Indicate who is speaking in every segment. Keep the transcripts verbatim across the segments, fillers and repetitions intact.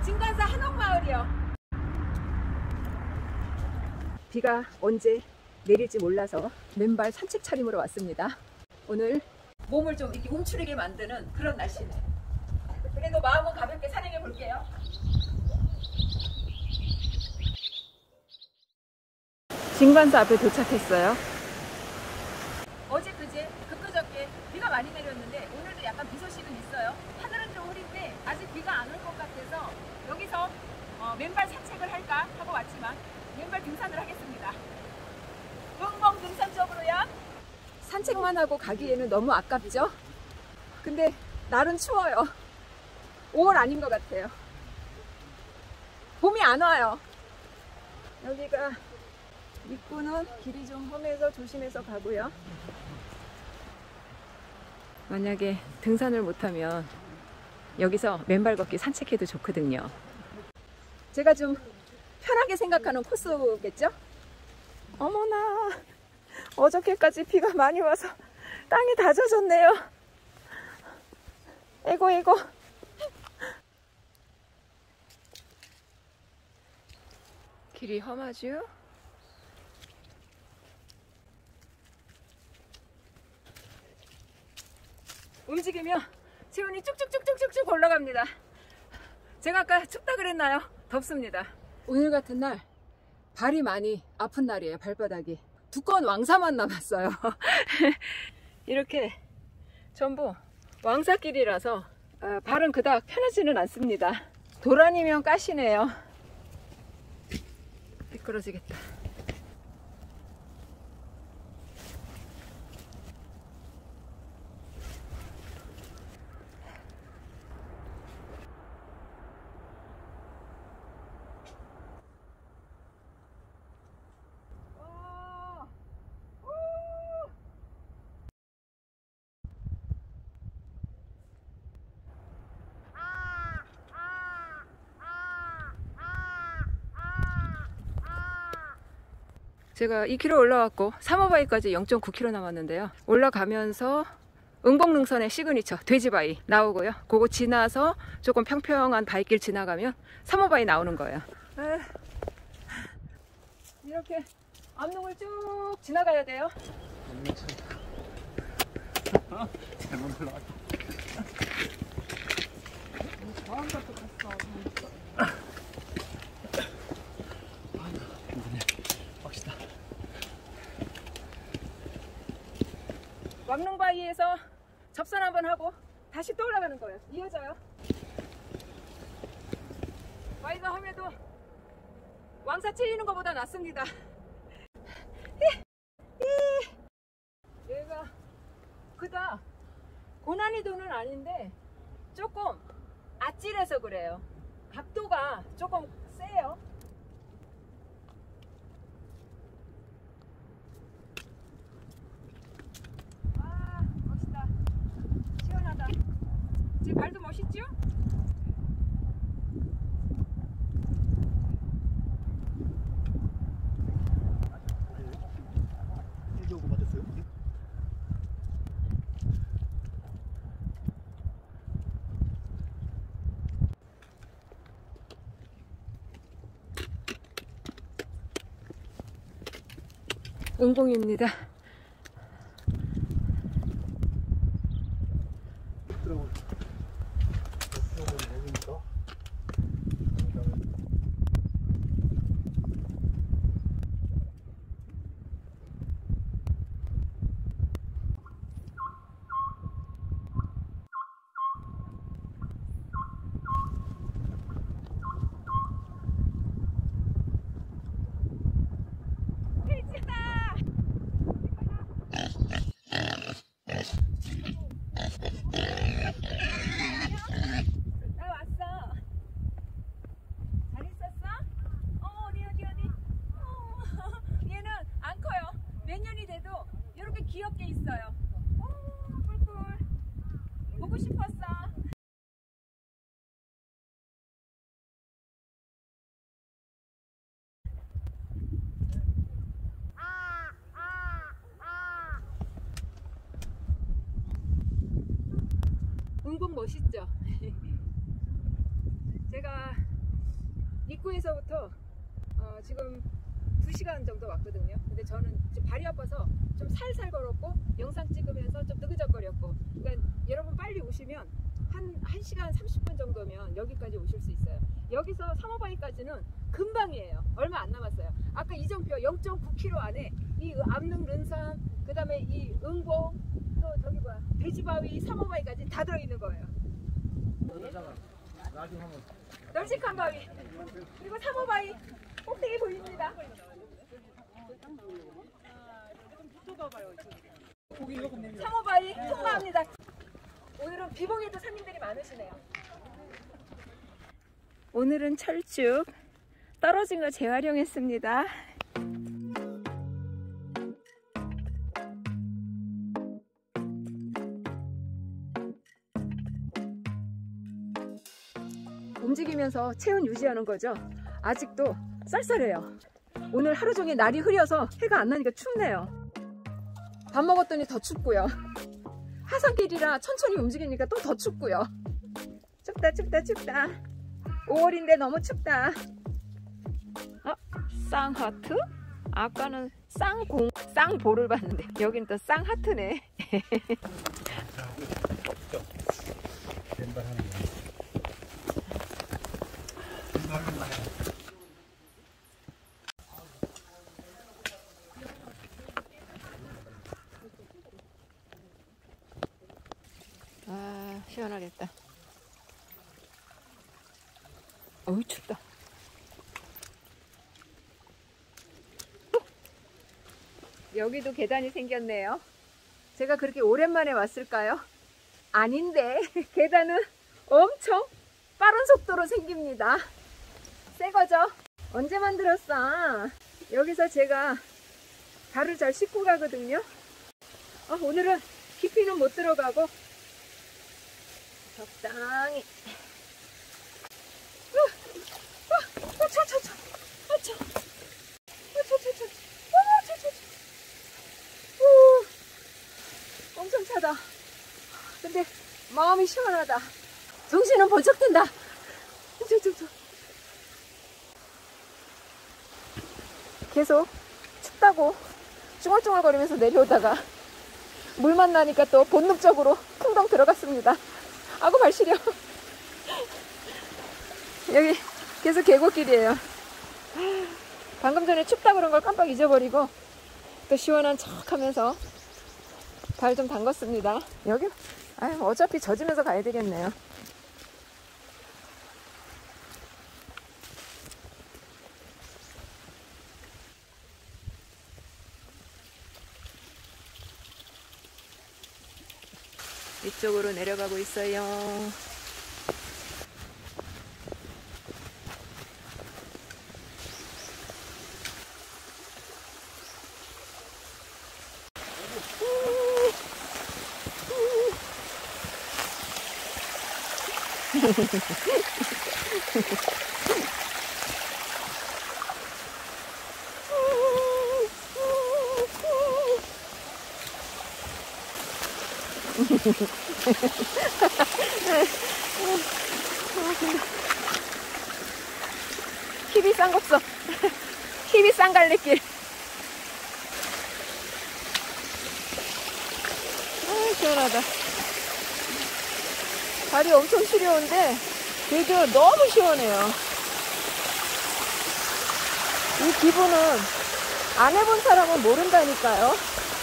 Speaker 1: 진관사 한옥마을이요. 비가 언제 내릴지 몰라서 맨발 산책 차림으로 왔습니다. 오늘 몸을 좀 이렇게 움츠리게 만드는 그런 날씨네. 그래도 마음은 가볍게 산행해 볼게요. 진관사 앞에 도착했어요. 어제 그제 그저께 비가 많이 내렸는데 오늘도 약간 비 소식은 있어요. 하늘은 좀 흐린데 아직 비가 안 올 것 같아서 여기서 어, 맨발 산책을 할까 하고 왔지만 맨발 등산을 하겠습니다. 응봉 등산 쪽으로요. 산책만 하고 가기에는 너무 아깝죠? 근데 날은 추워요. 오월 아닌 것 같아요. 봄이 안 와요. 여기가 입구는 길이 좀 험해서 조심해서 가고요. 만약에 등산을 못하면 여기서 맨발 걷기 산책해도 좋거든요. 제가 좀 편하게 생각하는 코스겠죠? 어머나, 어저께까지 비가 많이 와서 땅이 다 젖었네요. 에고 에고. 길이 험하죠? 움직이면 체온이 쭉쭉쭉쭉쭉 올라갑니다. 제가 아까 춥다 그랬나요? 덥습니다. 오늘 같은 날 발이 많이 아픈 날이에요. 발바닥이 두꺼운 왕사만 남았어요. 이렇게 전부 왕사길이라서 아, 발은 그닥 편하지는 않습니다. 도란이면 가시네요. 미끄러지겠다. 제가 이 킬로미터 올라왔고 삼호바위까지 영 점 구 킬로미터 남았는데요. 올라가면서 응봉능선의 시그니처 돼지바위 나오고요. 그거 지나서 조금 평평한 바위길 지나가면 삼호바위 나오는 거예요. 에, 이렇게 암릉을 쭉 지나가야 돼요.
Speaker 2: 잘못 올라왔다.
Speaker 1: 왕릉바위에서 접선 한번 하고 다시 또 올라가는 거예요. 이어져요. 바위가 험해도 왕사 찔리는 것보다 낫습니다. 얘가 그다 고난이도는 아닌데 조금 아찔해서 그래요. 각도가 조금 세요. 제 발도 멋있죠?
Speaker 2: 해주고 맞았어요?
Speaker 1: 응봉입니다. 귀엽게 있어요. 오, 꿀꿀. 보고 싶었어. 응봉 멋있죠? 제가 입구에서부터 어, 지금 두 시간 정도 왔거든요. 근데 저는 좀 발이 아파서 좀 살살 걸었고 영상 찍으면서 좀 느그적거렸고, 그러니까 여러분 빨리 오시면 한, 한 시간 삼십 분 정도면 여기까지 오실 수 있어요. 여기서 사모바이까지는 금방이에요. 얼마 안 남았어요. 아까 이정표 영 점 구 킬로미터 안에 이 암릉 른산, 그 다음에 이 응봉, 또 저기 뭐야 돼지바위, 사모바이까지 다 들어있는 거예요. 널찍한 바위, 그리고 사모바위 꼭대기 보입니다. 사모바위 통과합니다. 오늘은 비봉에도 손님들이 많으시네요. 오늘은 철쭉 떨어진 거 재활용했습니다. 움직이면서 체온 유지하는 거죠. 아직도 쌀쌀해요. 오늘 하루 종일 날이 흐려서 해가 안 나니까 춥네요. 밥 먹었더니 더 춥고요. 하산길이라 천천히 움직이니까 또 더 춥고요. 춥다 춥다 춥다. 오월인데 너무 춥다. 어? 쌍하트? 아까는 쌍공, 쌍볼을 봤는데 여긴 또 쌍하트네. 아, 시원하겠다. 어우, 춥다. 여기도 계단이 생겼네요. 제가 그렇게 오랜만에 왔을까요? 아닌데 계단은 엄청 빠른 속도로 생깁니다. 새 거죠? 언제 만들었어? 여기서 제가 발을 잘 씻고 가거든요. 아, 오늘은 깊이는 못 들어가고 적당히. 어, 어, 어, 차, 차, 차. 어, 차. 어, 차, 차, 차. 어, 차, 차, 차. 오, 엄청 차다. 근데 마음이 시원하다. 정신은 번쩍 든다. 저, 저, 저. 계속 춥다고 쭈글쭈글거리면서 내려오다가 물 만나니까 또 본능적으로 풍덩 들어갔습니다. 아구 발 시려. 여기 계속 계곡길이에요. 방금 전에 춥다 그런 걸 깜빡 잊어버리고 또 시원한 척 하면서 발 좀 담궜습니다. 여기 아유, 어차피 젖으면서 가야 되겠네요. 이쪽으로 내려가고 있어요. 힙이 쌍곡서. 힙이 쌍갈래길. 아, 시원하다. 발이 엄청 시려운데 그래도 너무 시원해요. 이 기분은 안 해본 사람은 모른다니까요.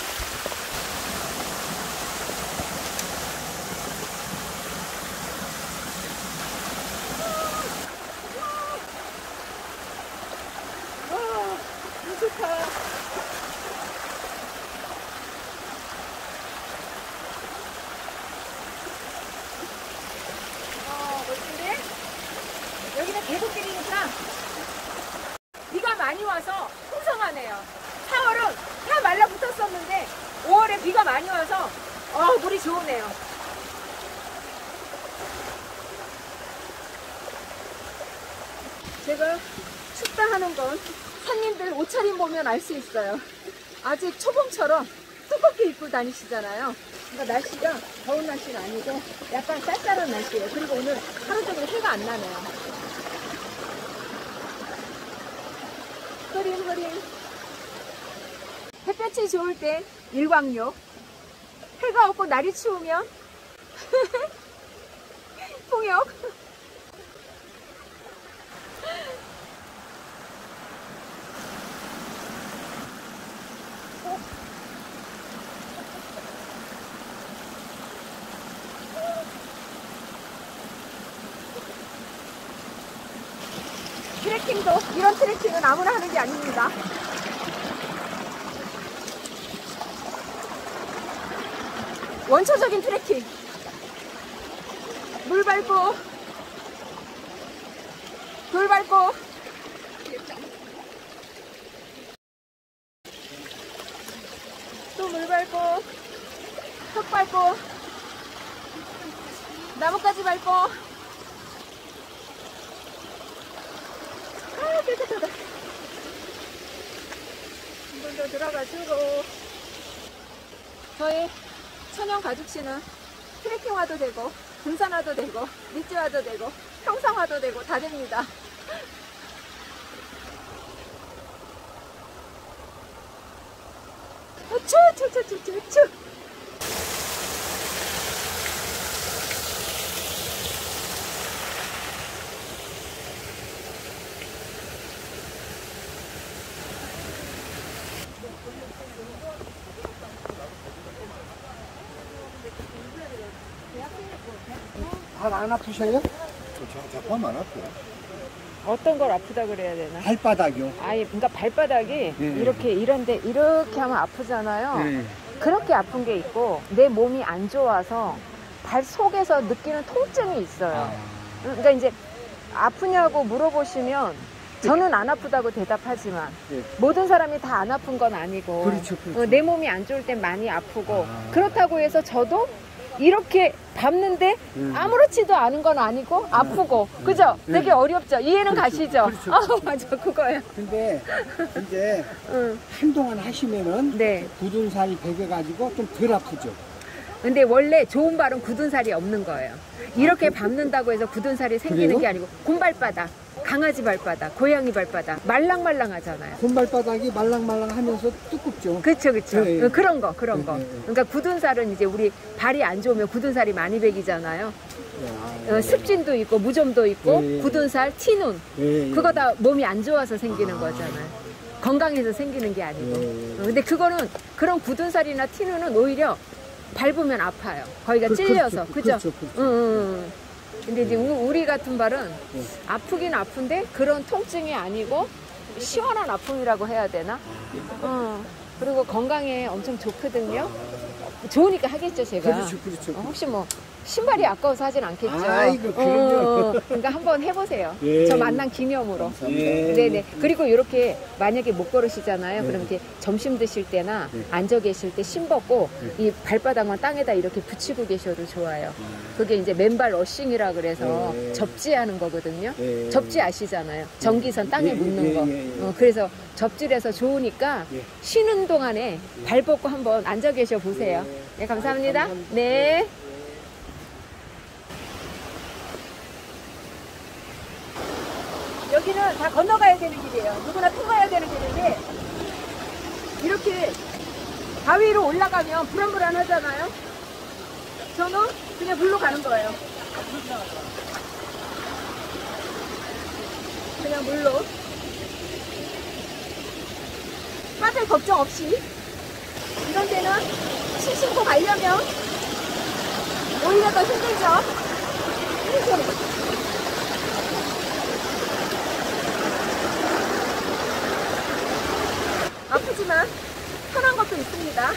Speaker 1: 좋다. 어, 멋진데? 여기는 계곡길이니까 비가 많이 와서 풍성하네요. 사월은 다 말라붙었었는데 오월에 비가 많이 와서 어, 물이 좋으네요. 제가 춥다 하는 건 손님들 옷차림 보면 알 수 있어요. 아직 초봄처럼 두껍게 입고 다니시잖아요. 그러니까 날씨가 더운 날씨는 아니고 약간 쌀쌀한 날씨예요. 그리고 오늘 하루 종일 해가 안 나네요. 흐림 흐림. 햇볕이 좋을 때 일광욕, 해가 없고 날이 추우면 통역. 트레킹도 이런 트레킹은 아무나 하는 게 아닙니다. 원초적인 트레킹. 물 밟고 돌 밟고 또 물 밟고 흙 밟고 나뭇가지 밟고. 아, 깨끗하다. 한 번 더 들어가주고. 저희 천연 가죽씨는 트레킹 와도 되고, 등산 와도 되고, 밑지 와도 되고, 평상 와도 되고, 다 됩니다. 추, 추, 추, 추, 추, 추.
Speaker 2: 발 안 아프셔요? 저 자꾸 하면 안 아파요.
Speaker 1: 어떤 걸 아프다 그래야 되나?
Speaker 2: 발바닥이요.
Speaker 1: 아예 그러니까 발바닥이
Speaker 2: 네.
Speaker 1: 이렇게 이런데 이렇게 하면 아프잖아요.
Speaker 2: 네.
Speaker 1: 그렇게 아픈 게 있고 내 몸이 안 좋아서 발 속에서 느끼는 통증이 있어요.
Speaker 2: 아.
Speaker 1: 그러니까 이제 아프냐고 물어보시면 저는 안 아프다고 대답하지만
Speaker 2: 네.
Speaker 1: 모든 사람이 다 안 아픈 건 아니고
Speaker 2: 그렇죠, 그렇죠.
Speaker 1: 어, 내 몸이 안 좋을 땐 많이 아프고
Speaker 2: 아.
Speaker 1: 그렇다고 해서 저도 이렇게 밟는데
Speaker 2: 음.
Speaker 1: 아무렇지도 않은 건 아니고 아프고 그죠?
Speaker 2: 음.
Speaker 1: 되게 어렵죠? 이해는
Speaker 2: 그렇죠,
Speaker 1: 가시죠?
Speaker 2: 그렇죠.
Speaker 1: 아 맞아 그거예요.
Speaker 2: 근데 이제
Speaker 1: 응.
Speaker 2: 한동안 하시면은
Speaker 1: 네.
Speaker 2: 굳은 살이 배겨가지고 좀 덜 아프죠.
Speaker 1: 근데 원래 좋은 발은 굳은 살이 없는 거예요. 이렇게 밟는다고 해서 굳은 살이 생기는
Speaker 2: 그래요?
Speaker 1: 게 아니고 곰발바닥, 강아지 발바닥, 고양이 발바닥 말랑말랑하잖아요.
Speaker 2: 손발바닥이 말랑말랑하면서 두껍죠.
Speaker 1: 그쵸 그쵸.
Speaker 2: 네.
Speaker 1: 어, 그런 거 그런 거.
Speaker 2: 네, 네, 네.
Speaker 1: 그러니까 굳은 살은 이제 우리 발이 안 좋으면 굳은 살이 많이 배기잖아요.
Speaker 2: 네.
Speaker 1: 어, 습진도 있고 무좀도 있고
Speaker 2: 네.
Speaker 1: 굳은 살, 티눈
Speaker 2: 네.
Speaker 1: 그거 다 몸이 안 좋아서 생기는
Speaker 2: 아.
Speaker 1: 거잖아요. 건강해서 생기는 게 아니고.
Speaker 2: 네.
Speaker 1: 어, 근데 그거는 그런 굳은 살이나 티눈은 오히려 밟으면 아파요. 거기가
Speaker 2: 그-
Speaker 1: 찔려서
Speaker 2: 그렇죠,
Speaker 1: 그죠?
Speaker 2: 그렇죠, 그렇죠.
Speaker 1: 응, 응, 응. 근데 이제 우- 우리 같은 발은
Speaker 2: 네.
Speaker 1: 아프긴 아픈데 그런 통증이 아니고 시원한 아픔이라고 해야 되나? 어. 그리고 건강에 엄청 좋거든요. 좋으니까 하겠죠, 제가.
Speaker 2: 그렇죠, 그렇죠.
Speaker 1: 어, 혹시 뭐 신발이 아까워서 하진 않겠죠.
Speaker 2: 아이고, 그럼요.
Speaker 1: 어, 그러니까 한번 해보세요.
Speaker 2: 예.
Speaker 1: 저 만난 기념으로.
Speaker 2: 예.
Speaker 1: 네네. 그리고 이렇게 만약에 못 걸으시잖아요.
Speaker 2: 네.
Speaker 1: 그럼 이렇게 점심 드실 때나
Speaker 2: 네.
Speaker 1: 앉아 계실 때 신 벗고
Speaker 2: 네.
Speaker 1: 이 발바닥만 땅에다 이렇게 붙이고 계셔도 좋아요. 그게 이제 맨발 러싱이라 그래서
Speaker 2: 네.
Speaker 1: 접지하는 거거든요.
Speaker 2: 네.
Speaker 1: 접지 아시잖아요. 전기선 땅에
Speaker 2: 예,
Speaker 1: 묻는
Speaker 2: 예,
Speaker 1: 거.
Speaker 2: 예, 예.
Speaker 1: 어, 그래서 접질해서 좋으니까
Speaker 2: 예.
Speaker 1: 쉬는 동안에 발 벗고 한번 앉아 계셔 보세요. 네, 감사합니다.
Speaker 2: 감사합니다.
Speaker 1: 네. 여기는 다 건너가야 되는 길이에요. 누구나 통과해야 되는 길인데 이렇게 바위로 올라가면 불안불안하잖아요. 저는 그냥 물로 가는 거예요. 그냥 물로 빠질 걱정 없이. 이런 데는 실 신고 가려면 오히려 더 힘들죠. 힘들죠. 아프지만 편한 것도 있습니다.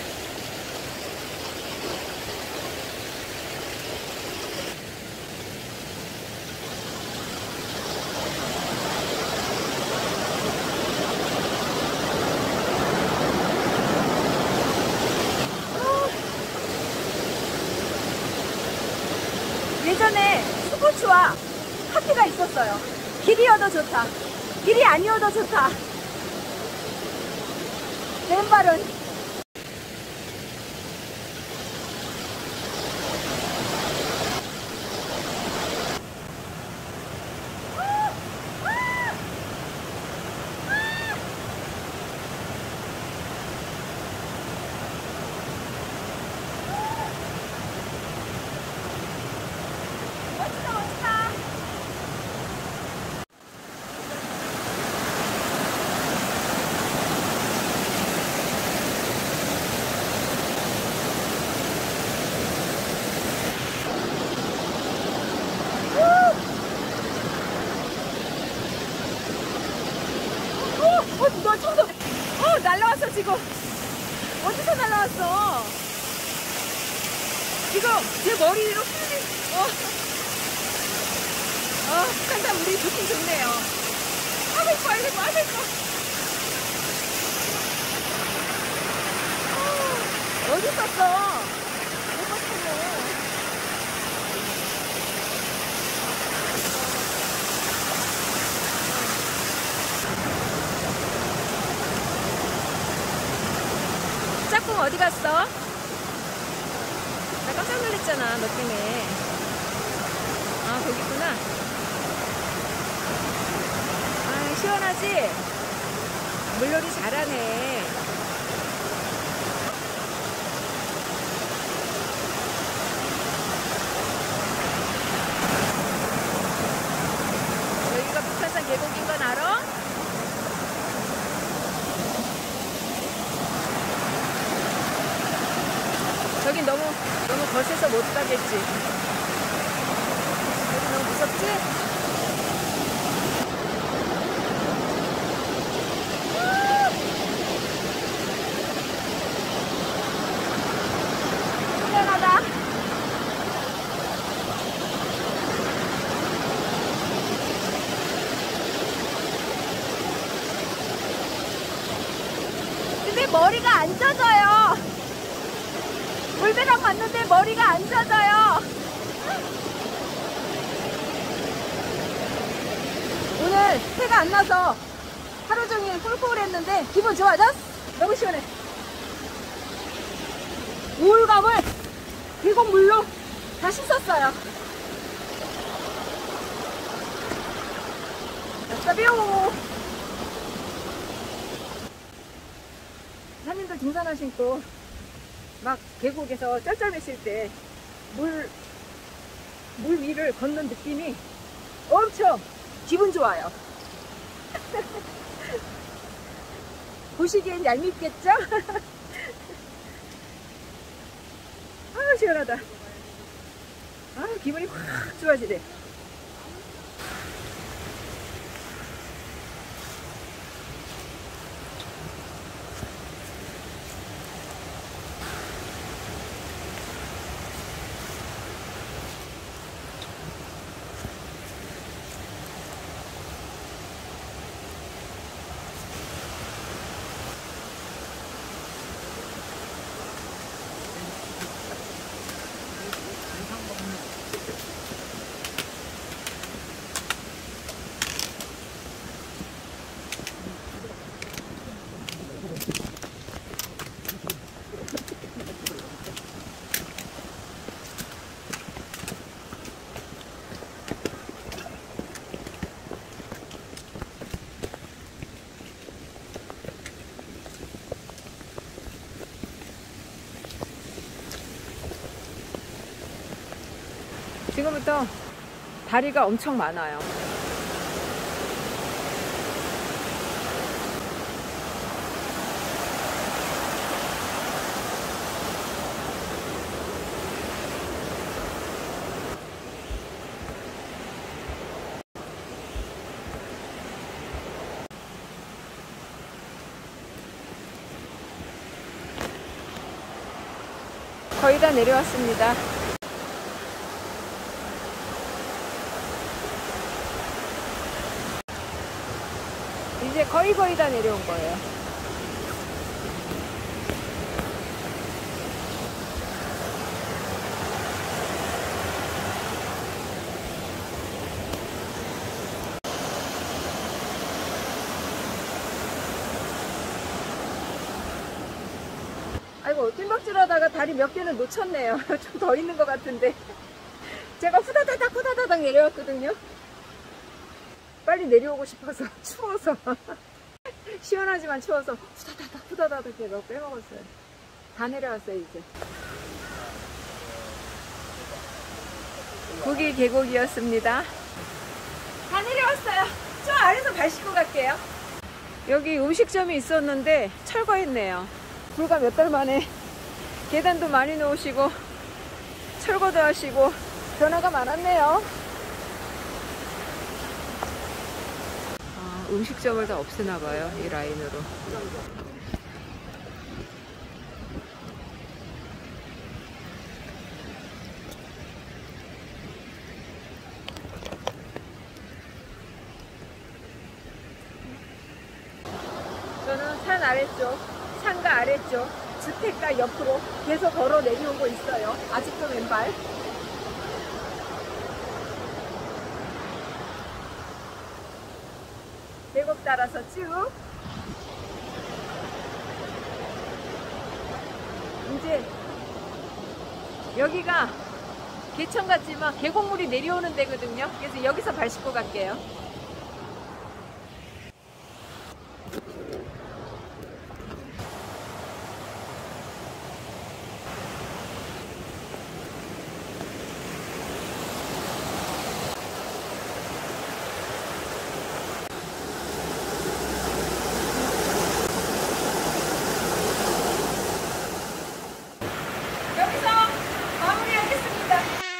Speaker 1: 예전에 스포츠와 하트가 있었어요. 길이어도 좋다. 길이 아니어도 좋다. 왼발은 어, 너 청소. 어, 날라왔어, 지금. 어디서 날라왔어? 지금 제 머리로 휘 어. 어, 북한산 물이 좋긴 좋네요. 아이고, 아이고, 아이고, 아이고. 어, 어디 있었어? 못 봤었네. 짝꿍 어디 갔어? 나 깜짝 놀랐잖아, 너 때문에. 아, 거기 있구나. 아, 시원하지? 물놀이 잘하네. 여기가 북한산 계곡인 건 알아? 여긴 너무 너무 거세서 못 가겠지. 여기 너무 무섭지? 시원하다. 근데 머리가 안 젖어요. 물배랑 왔는데 머리가 안 젖어요. 오늘 해가 안 나서 하루 종일 꿀꿀했는데 기분 좋아졌어? 너무 시원해. 우울감을 계곡 물로 다 씻었어요. 뿅! 산님들 등산화 신고 막 계곡에서 쩔쩔매실 때 물, 물 위를 걷는 느낌이 엄청 기분 좋아요. 보시기엔 얄밉겠죠? 아유, 시원하다. 아유, 기분이 확 좋아지네. 지금부터 다리가 엄청 많아요. 거의 다 내려왔습니다. 이제 거의 거의 다 내려온 거예요. 아이고, 뜀박질 하다가 다리 몇 개는 놓쳤네요. 좀 더 있는 것 같은데. 제가 후다다닥 후다다닥 내려왔거든요. 빨리 내려오고 싶어서 추워서 시원하지만 추워서 후다다닥 후다다닥 제가 빼먹었어요. 다 내려왔어요. 이제 구기 계곡이었습니다. 다 내려왔어요. 저 아래서 발 씻고 갈게요. 여기 음식점이 있었는데 철거했네요. 불과 몇 달 만에 계단도 많이 놓으시고 철거도 하시고 변화가 많았네요. 음식점을 다 없애나 봐요, 이 라인으로. 저는 산 아래쪽, 산가 아래쪽, 주택가 옆으로 계속 걸어 내려오고 있어요. 아직도 왼발. 계곡 따라서 쭉. 이제 여기가 개천 같지만 계곡물이 내려오는 데거든요. 그래서 여기서 발 씻고 갈게요. 여기서 마무리하겠습니다.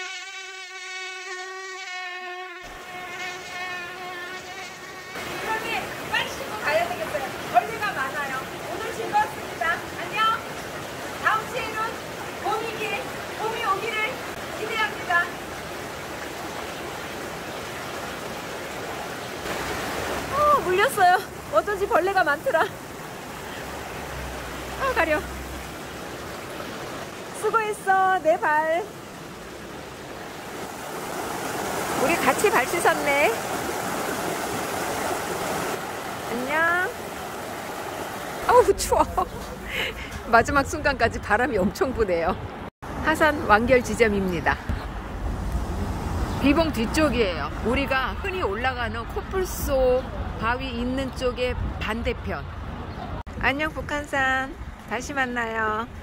Speaker 1: 그러니 빨리 씻고 가야 되겠어요. 벌레가 많아요. 오늘 즐거웠습니다. 안녕. 다음 시에는 봄이 길, 봄이 오기를 기대합니다. 어, 물렸어요. 어쩐지 벌레가 많더라. 아, 가려. 수고했어, 내 발. 우리 같이 발 씻었네. 안녕. 어우, 추워. 마지막 순간까지 바람이 엄청 부네요. 하산 완결 지점입니다. 비봉 뒤쪽이에요. 우리가 흔히 올라가는 코뿔소 바위 있는 쪽의 반대편. 안녕, 북한산. 다시 만나요.